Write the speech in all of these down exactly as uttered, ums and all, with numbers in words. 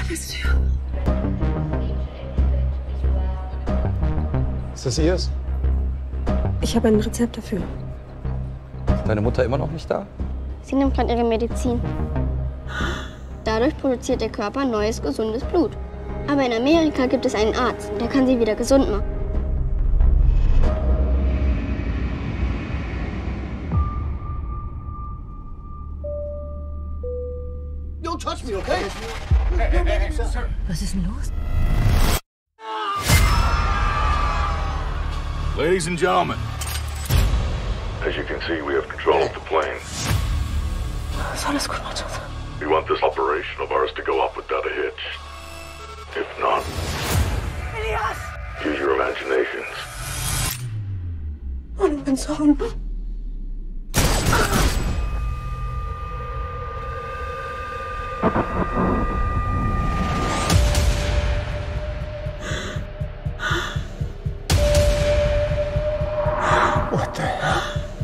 bist du? Ist das ihrs? Ich habe ein Rezept dafür. Ist deine Mutter immer noch nicht da? Sie nimmt gerade ihre Medizin. Dadurch produziert der Körper neues, gesundes Blut. Aber in Amerika gibt es einen Arzt, der kann sie wieder gesund machen. Don't touch me, okay? Was ist denn los? Ladies and gentlemen, as you can see, we have control of the plane. Ist alles gut, mein Schatz? We want this operation of ours to go off without a hitch. If not, Elias! use your imaginations. Und mein Sohn. What the hell?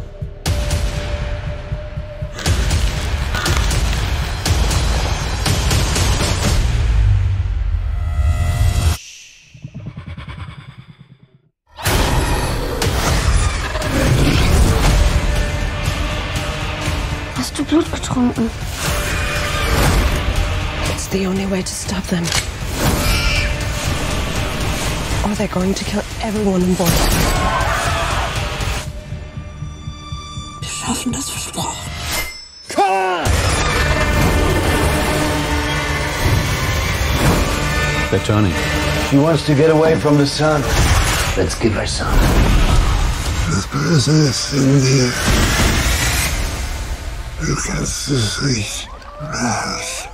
Hast du Blut getrunken? It's the only way to stop them. Or they're going to kill everyone on board. Wir schaffen das, versprochen. They're turning. She wants to get away from the sun. Let's give her some. Das Böse ist in dir. Du kannst es nicht raus.